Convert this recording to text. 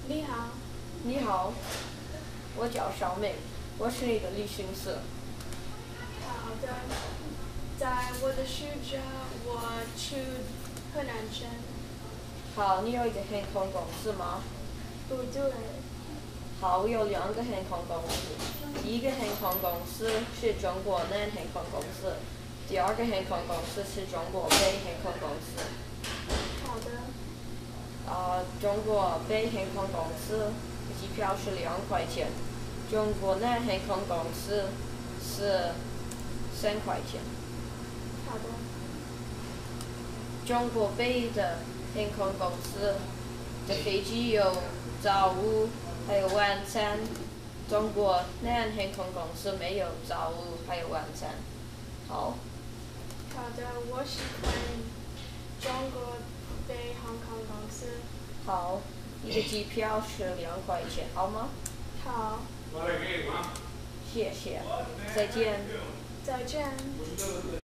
你好， 你好，我叫小美，我是你的旅行社。 好的，在我的暑假，我去河南省。 好，你有一个航空公司吗？ 不对， 好，我有两个航空公司，第一个航空公司是中国南航空公司，第二个航空公司是中国北航空公司。 好的， 中国北航空公司机票是2块钱，中国南航空公司是3块钱。 好的， 中国北的航空公司的飞机有早午还有晚餐，中国南航空公司没有早午还有晚餐。好， 好的，我喜欢中国北航空公司。 好，一个机票是2块钱，好吗？ 好， 谢谢，再见。 再见。